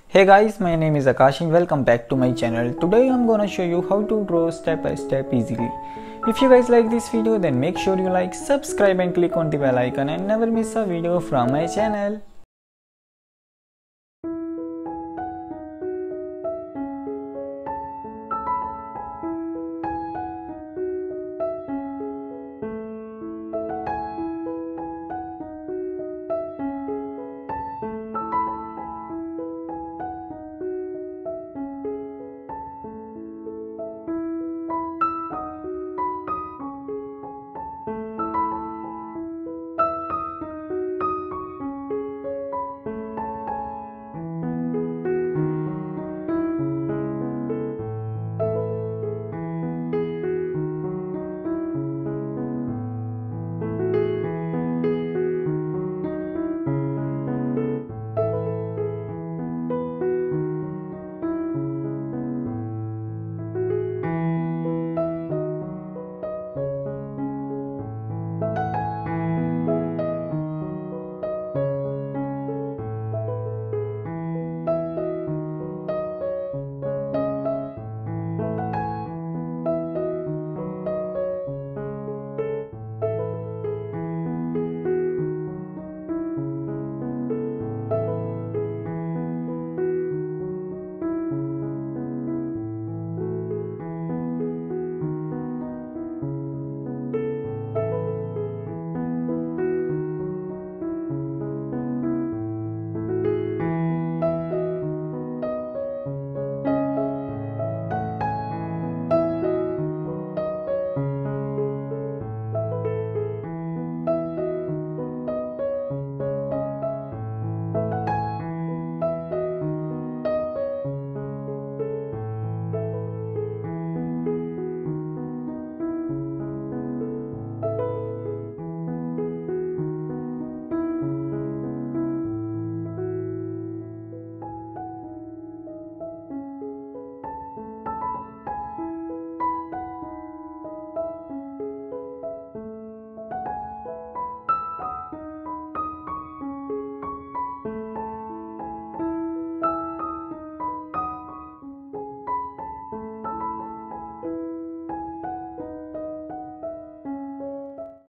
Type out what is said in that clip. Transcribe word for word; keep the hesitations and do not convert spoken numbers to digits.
Hey guys, my name is Akash and welcome back to my channel. Today I'm gonna show you how to draw step by step easily. If you guys like this video, then make sure you like, subscribe and click on the bell icon and never miss a video from my channel.